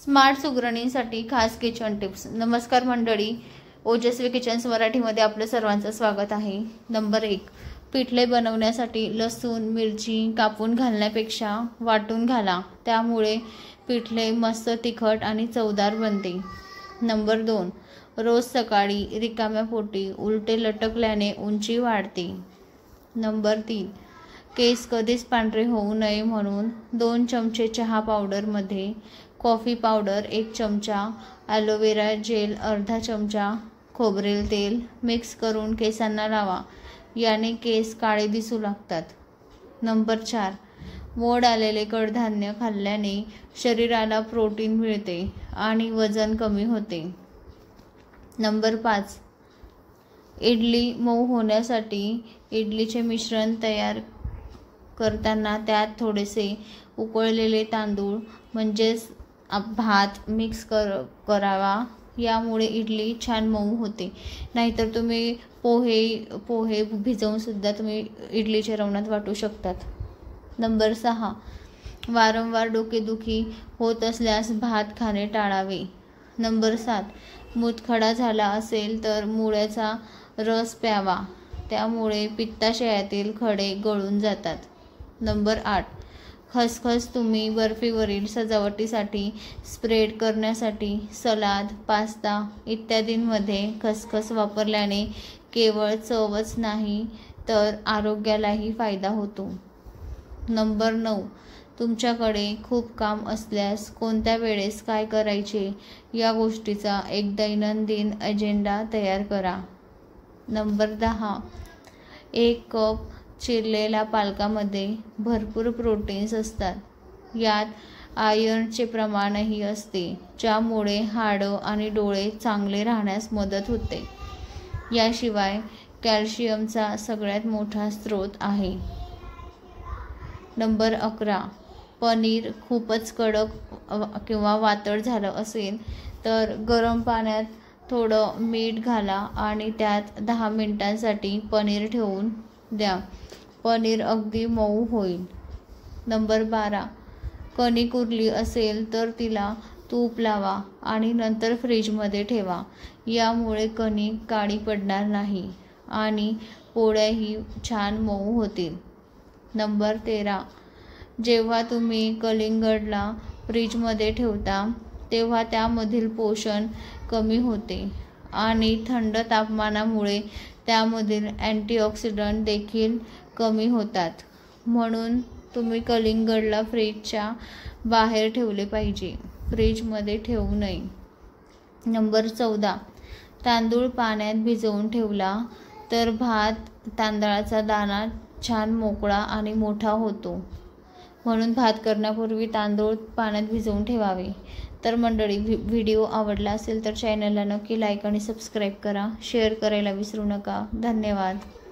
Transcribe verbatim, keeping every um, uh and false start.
Smart सुगरणींसाठी खास kitchen tips. नमस्कार मंडळी, ओजस्वी किचन्स मराठीमध्ये आपलं सर्वांचं स्वागत आहे। नंबर एक, पिठले बनवण्यासाठी लसूण मिरची कापून घालण्यापेक्षा वाटून घाला, त्यामुळे पिठले मस्त तिखट आणि चवदार बनते। नंबर दोन, रोज सकाळी रिकाम्या पोटी उलटे लटकल्याने उंची वाढते। नंबर तीन, केस कधीच पांढरे होऊ नये म्हणून दोन चमचे चहा पावडरमध्ये कॉफी पावडर एक चमचा, ॲलोवेरा जेल अर्धा चमचा, खोबरेल तेल मिक्स करून केसांना लावा, याने केस काळे दिसू लागतात। नंबर चार, मोड आलेले कडधान्य खाल्ल्याने शरीराला प्रोटीन मिळते आणि वजन कमी होते। नंबर पाच, इडली मऊ होण्यासाठी इडलीचे मिश्रण तयार करताना त्यात थोडेसे उकळलेले तांदूळ म्हणजेच भात मिक्स कर करावा, यामुळे इडली छान मऊ होते। नाहीतर तुम्ही पोहे पोहे भिजवून सुद्धा तुम्ही इडलीच्या रवणात वाटू शकतात। नंबर सहा, वारंवार डोकेदुखी होत असल्यास भात खाणे टाळावे। नंबर सात, मूतखडा झाला असेल तर मुळ्याचा रस प्यावा, त्यामुळे पित्ताशयातील खडे गळून जातात। नंबर आठ, खसखस तुम्ही बर्फीवरील सजावटीसाठी स्प्रेड करण्यासाठी सलाद पास्ता इत्यादींमध्ये खसखस वापरल्याने केवळ चवच नाही तर आरोग्यालाही फायदा होतो। नंबर नऊ, तुमच्याकडे खूप काम असल्यास कोणत्या वेळेस काय करायचे या गोष्टीचा एक दैनंदिन अजेंडा तयार करा। नंबर दहा, एक कप चिरलेल्या पालकामध्ये भरपूर प्रोटीन्स असतात, यात आयर्नचे प्रमाणही असते, ज्यामुळे हाडं आणि डोळे चांगले राहण्यास मदत होते। याशिवाय कॅल्शियमचा सगळ्यात मोठा स्रोत आहे। नंबर अकरा, पनीर खूपच कडक किंवा वातळ झालं असेल तर गरम पाण्यात थोडं मीठ घाला आणि त्यात दहा मिनिटांसाठी पनीर ठेवून द्या, पनीर अगदी मऊ होईल। नंबर बारा, कणिक उरली असेल तर तिला तूप लावा आणि नंतर फ्रीजमध्ये ठेवा, यामुळे कणिक काळी पडणार नाही आणि पोळ्याही छान मऊ होतील। नंबर तेरा, जेव्हा तुम्ही कलिंगडला फ्रीजमध्ये ठेवता तेव्हा त्यामधील पोषण कमी होते आणि थंड तापमानामुळे त्यामधील अँटीऑक्सिडंट देखील कमी होतात, म्हणून तुम्ही कलिंगडला फ्रीजच्या बाहेर ठेवले पाहिजे, फ्रीजमध्ये ठेवू नये। नंबर चौदा, तांदूळ पाण्यात भिजवून ठेवला तर भात तांदळाचा दाणा छान मोकळा आणि मोठा होतो, म्हणून भात करण्यापूर्वी तांदूळ पाण्यात भिजवून ठेवावे। तर मंडळी, व्हिडिओ आवडला असेल तर चॅनलला नक्की लाईक आणि सबस्क्राईब करा, शेअर करायला विसरू नका। धन्यवाद।